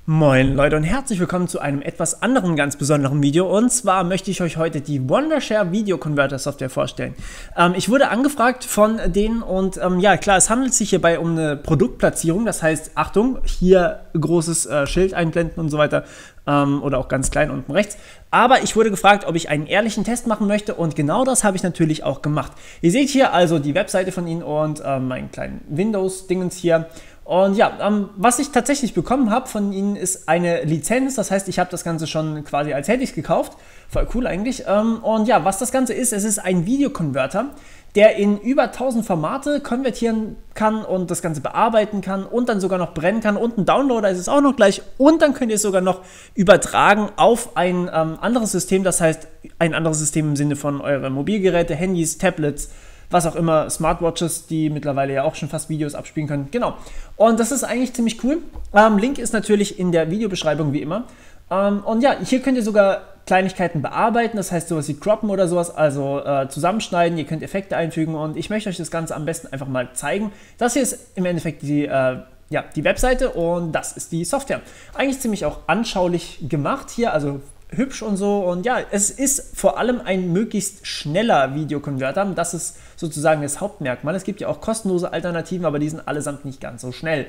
Moin Leute und herzlich willkommen zu einem etwas anderen, ganz besonderen Video. Und zwar möchte ich euch heute die Wondershare Video Converter Software vorstellen. Ich wurde angefragt von denen und ja klar, es handelt sich hierbei um eine Produktplatzierung. Das heißt, Achtung, hier großes Schild einblenden und so weiter oder auch ganz klein unten rechts. Aber ich wurde gefragt, ob ich einen ehrlichen Test machen möchte und genau das habe ich natürlich auch gemacht. Ihr seht hier also die Webseite von ihnen und meinen kleinen Windows-Dingens hier. Und ja, was ich tatsächlich bekommen habe von ihnen ist eine Lizenz, das heißt, ich habe das Ganze schon quasi als hätte ich es gekauft, voll cool eigentlich. Und ja, was das Ganze ist, es ist ein Videokonverter, der in über 1000 Formate konvertieren kann und das Ganze bearbeiten kann und dann sogar noch brennen kann und ein Downloader ist es auch noch gleich und dann könnt ihr es sogar noch übertragen auf ein anderes System, das heißt ein anderes System im Sinne von eure Mobilgeräte, Handys, Tablets, was auch immer, Smartwatches, die mittlerweile ja auch schon fast Videos abspielen können. Genau. Und das ist eigentlich ziemlich cool. Link ist natürlich in der Videobeschreibung wie immer. Und ja, hier könnt ihr sogar Kleinigkeiten bearbeiten, das heißt sowas wie croppen oder sowas, also zusammenschneiden, ihr könnt Effekte einfügen und ich möchte euch das Ganze am besten einfach mal zeigen. Das hier ist im Endeffekt die Webseite und das ist die Software. Eigentlich ziemlich auch anschaulich gemacht hier, also hübsch und so und ja, es ist vor allem ein möglichst schneller Videokonverter, das ist sozusagen das Hauptmerkmal. Es gibt ja auch kostenlose Alternativen, aber die sind allesamt nicht ganz so schnell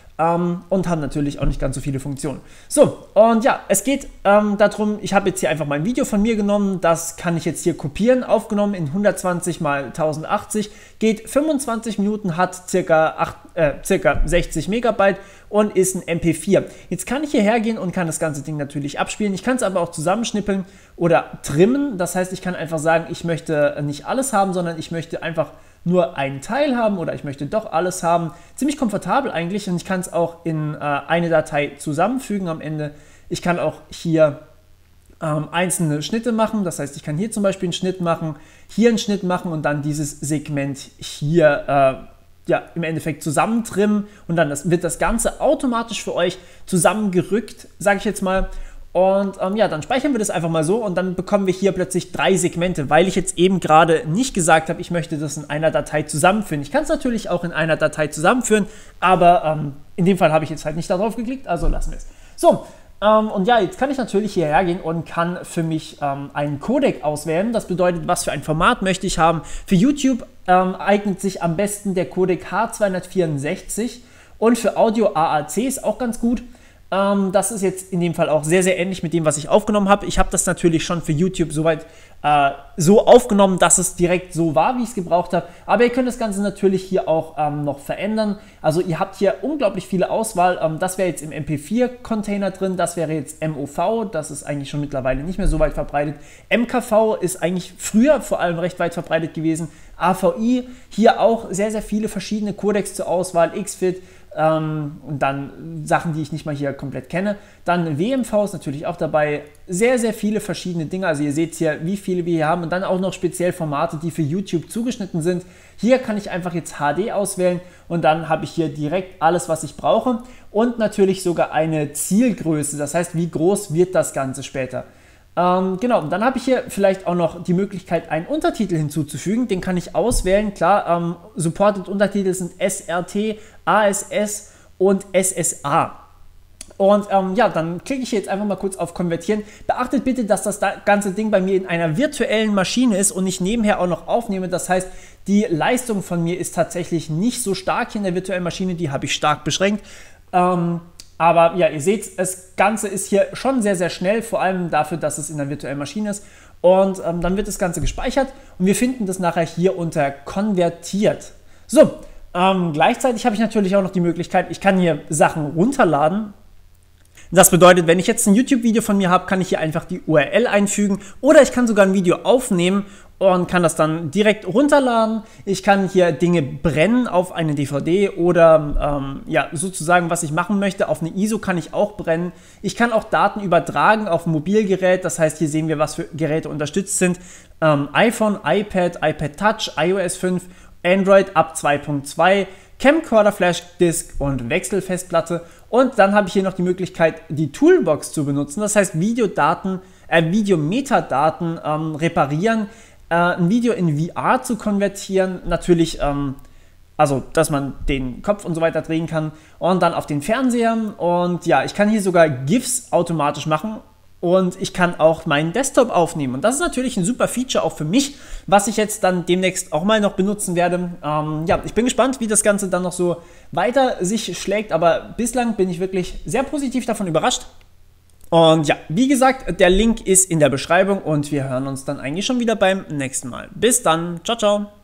und haben natürlich auch nicht ganz so viele Funktionen. So, und ja, es geht darum, ich habe jetzt hier einfach mal ein Video von mir genommen, das kann ich jetzt hier kopieren, aufgenommen in 120 x 1080, geht 25 Minuten, hat circa 60 Megabyte und ist ein MP4. Jetzt kann ich hierher gehen und kann das ganze Ding natürlich abspielen. Ich kann es aber auch zusammenschnippeln oder trimmen. Das heißt, ich kann einfach sagen, ich möchte nicht alles haben, sondern ich möchte einfach nur einen Teil haben oder ich möchte doch alles haben. Ziemlich komfortabel eigentlich und ich kann es auch in eine Datei zusammenfügen am Ende. Ich kann auch hier einzelne Schnitte machen. Das heißt, ich kann hier zum Beispiel einen Schnitt machen, hier einen Schnitt machen und dann dieses Segment hier im Endeffekt zusammentrimmen und dann wird das Ganze automatisch für euch zusammengerückt, sage ich jetzt mal. Und ja, dann speichern wir das einfach mal so und dann bekommen wir hier plötzlich 3 Segmente, weil ich jetzt eben gerade nicht gesagt habe, ich möchte das in einer Datei zusammenführen. Ich kann es natürlich auch in einer Datei zusammenführen, aber in dem Fall habe ich jetzt halt nicht darauf geklickt, also lassen wir es. So, und ja, jetzt kann ich natürlich hierher gehen und kann für mich einen Codec auswählen. Das bedeutet, was für ein Format möchte ich haben. Für YouTube eignet sich am besten der Codec H264 und für Audio AAC ist auch ganz gut. Das ist jetzt in dem Fall auch sehr, sehr ähnlich mit dem, was ich aufgenommen habe. Ich habe das natürlich schon für YouTube soweit so aufgenommen, dass es direkt so war, wie ich es gebraucht habe. Aber ihr könnt das Ganze natürlich hier auch noch verändern. Also ihr habt hier unglaublich viele Auswahl. Das wäre jetzt im MP4-Container drin, das wäre jetzt MOV, das ist eigentlich schon mittlerweile nicht mehr so weit verbreitet. MKV ist eigentlich früher vor allem recht weit verbreitet gewesen. AVI, hier auch sehr, sehr viele verschiedene Codecs zur Auswahl, XFIT, und dann Sachen, die ich nicht mal hier komplett kenne. Dann WMV ist natürlich auch dabei. Sehr, sehr viele verschiedene Dinge. Also ihr seht hier, wie viele wir hier haben. Und dann auch noch speziell Formate, die für YouTube zugeschnitten sind. Hier kann ich einfach jetzt HD auswählen und dann habe ich hier direkt alles, was ich brauche. Und natürlich sogar eine Zielgröße. Das heißt, wie groß wird das Ganze später. Genau, und dann habe ich hier vielleicht auch noch die Möglichkeit, einen Untertitel hinzuzufügen. Den kann ich auswählen. Klar, supported Untertitel sind SRT, ASS und SSA. Und ja, dann klicke ich jetzt einfach mal kurz auf Konvertieren. Beachtet bitte, dass das ganze Ding bei mir in einer virtuellen Maschine ist und ich nebenher auch noch aufnehme. Das heißt, die Leistung von mir ist tatsächlich nicht so stark hier in der virtuellen Maschine. Die habe ich stark beschränkt. Aber ja, ihr seht, das Ganze ist hier schon sehr, sehr schnell, vor allem dafür, dass es in der virtuellen Maschine ist. Und dann wird das Ganze gespeichert und wir finden das nachher hier unter konvertiert. So, gleichzeitig habe ich natürlich auch noch die Möglichkeit, ich kann hier Sachen runterladen. Das bedeutet, wenn ich jetzt ein YouTube-Video von mir habe, kann ich hier einfach die URL einfügen oder ich kann sogar ein Video aufnehmen und kann das dann direkt runterladen. Ich kann hier Dinge brennen auf eine DVD oder ja, sozusagen, was ich machen möchte. Auf eine ISO kann ich auch brennen. Ich kann auch Daten übertragen auf ein Mobilgerät. Das heißt, hier sehen wir, was für Geräte unterstützt sind. iPhone, iPad, iPad Touch, iOS 5, Android ab 2.2, Camcorder, Flashdisk und Wechselfestplatte. Und dann habe ich hier noch die Möglichkeit, die Toolbox zu benutzen. Das heißt, Videometadaten reparieren, ein Video in VR zu konvertieren. Natürlich Also, dass man den Kopf und so weiter drehen kann und dann auf den Fernseher. Und ja, ich kann hier sogar GIFs automatisch machen und ich kann auch meinen Desktop aufnehmen. Und das ist natürlich ein super Feature auch für mich, was ich jetzt dann demnächst auch mal noch benutzen werde. Ja, ich bin gespannt, wie das Ganze dann noch so weiter sich schlägt, aber bislang bin ich wirklich sehr positiv davon überrascht. Und ja, wie gesagt, der Link ist in der Beschreibung und wir hören uns dann eigentlich schon wieder beim nächsten Mal. Bis dann, ciao, ciao.